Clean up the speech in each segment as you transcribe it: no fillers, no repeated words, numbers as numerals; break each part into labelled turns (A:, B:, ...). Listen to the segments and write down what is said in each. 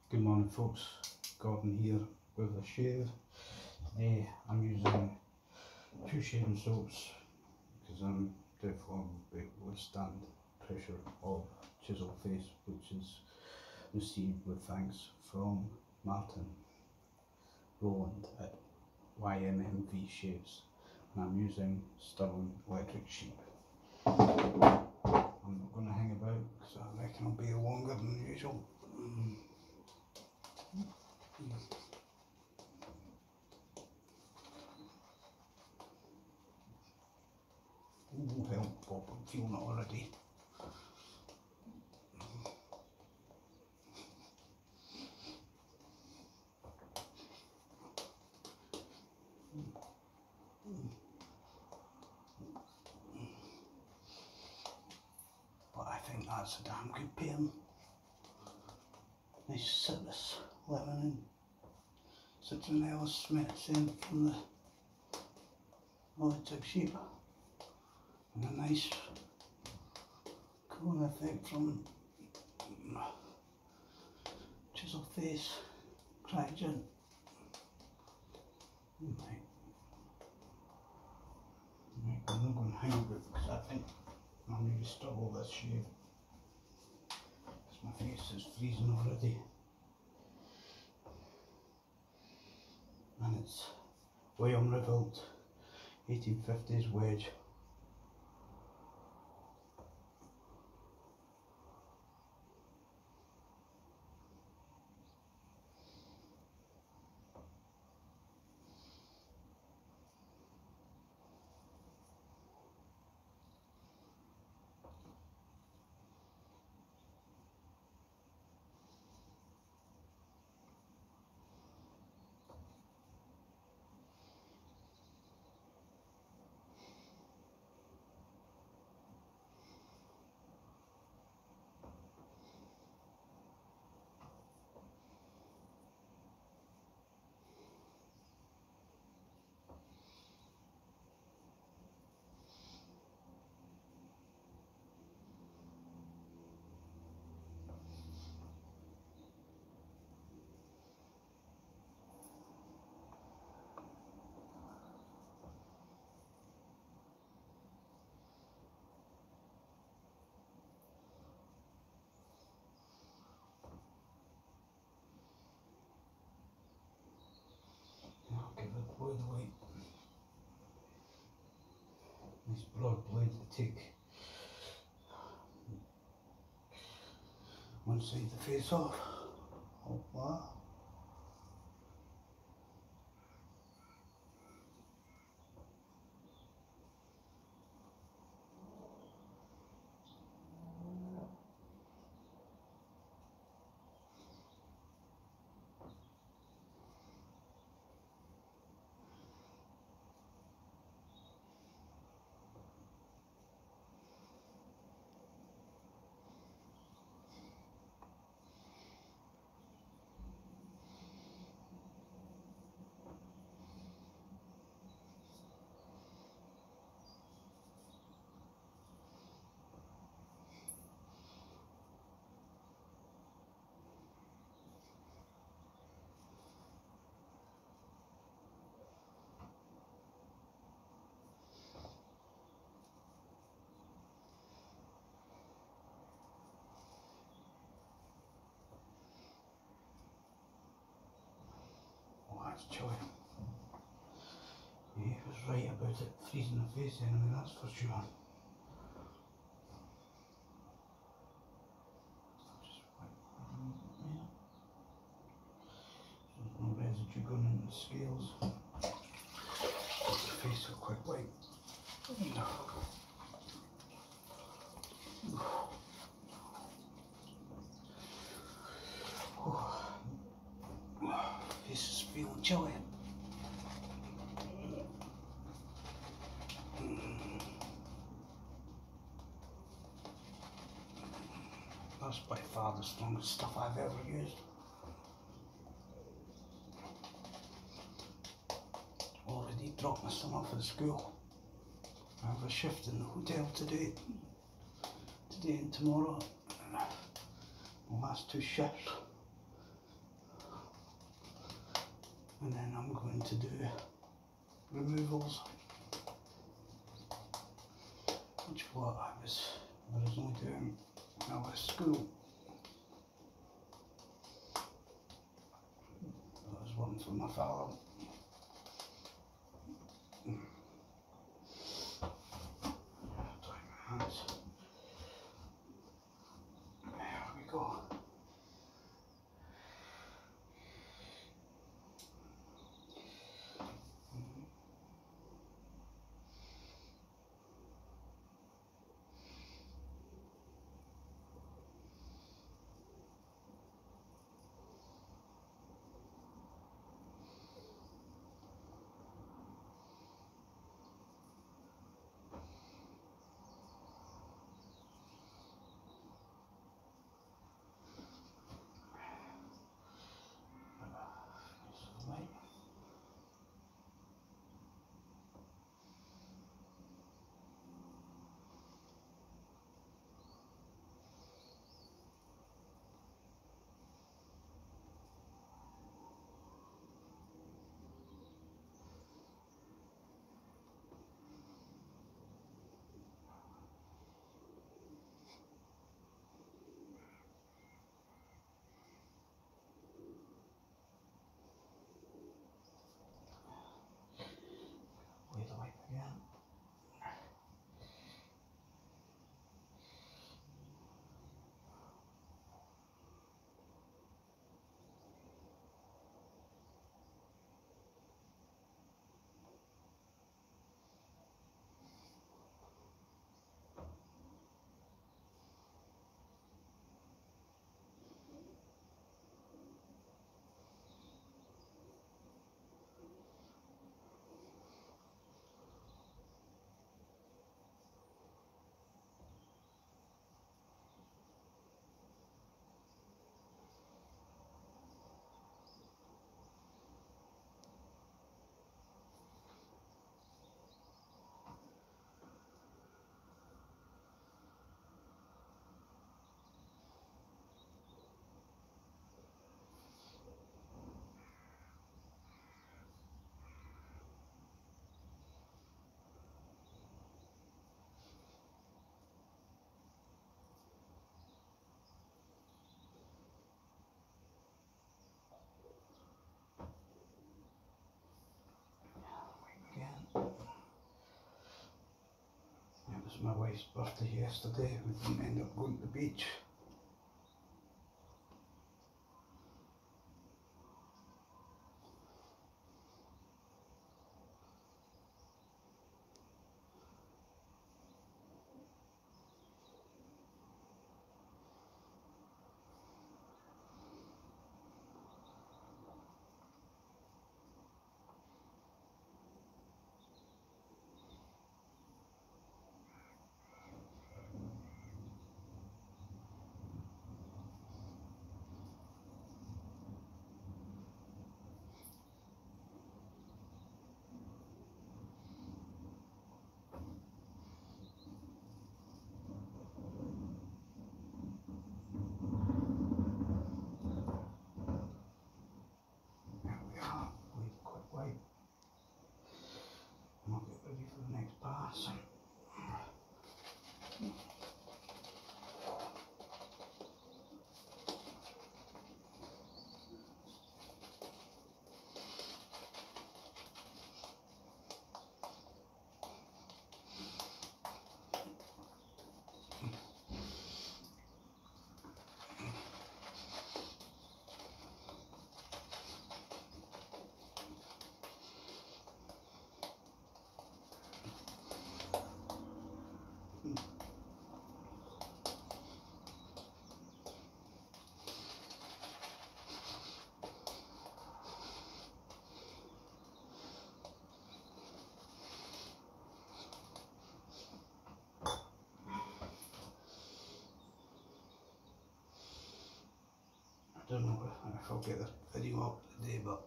A: Good morning folks, Gordon here with a shave. Today I'm using 2 shaving soaps because I'm therefore withstand pressure of Chiseled face, which is received with thanks from Martyn, Rowland at YMMV Shaves, and I'm using Stirling electric sheep. I'm not going to hang about because I reckon I'll be longer than usual. Oh, help, Bob, I'm feeling it already. But I think that's a damn good pain. Nice citrus, lemon and citronella scent from the electric sheep. And a nice cooling effect from Chiseled face, Cryogen. Right, I'm not going to hang about because I think I'll need to struggle this shave because my face is freezing already. And it's Revilt 1850s wedge. I'll give it blade away. Nice broad blade to take one side of the face off. Like that. That's chilly. Yeah, he was right about it freezing the face anyway, that's for sure. Just wipe there. So there's no residue going into the scales. The face is quite white. Face is feeling chilly. That's by far the strongest stuff I've ever used. Already dropped my son off at school. I have a shift in the hotel today and tomorrow. The last 2 shifts and then I'm going to do removals, which is what I was originally doing when I was at school. I was working for my father. Dry my hands. There we go. It was my wife's birthday yesterday. We didn't end up going to the beach. I don't know if I'll get the video up today, but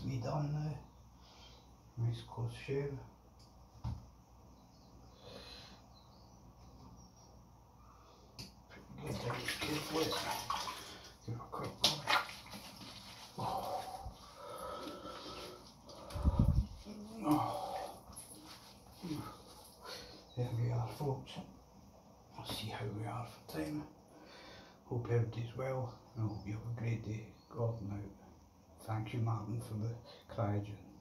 A: that's me done now. Nice close shave. Get down carefully. Give it a quick brush. Oh. Oh. There we are, folks. Let's see how we are for time. Hope everybody's well, and I hope you have a great day. Gordon out. Thank you, Martyn, for the cryogen.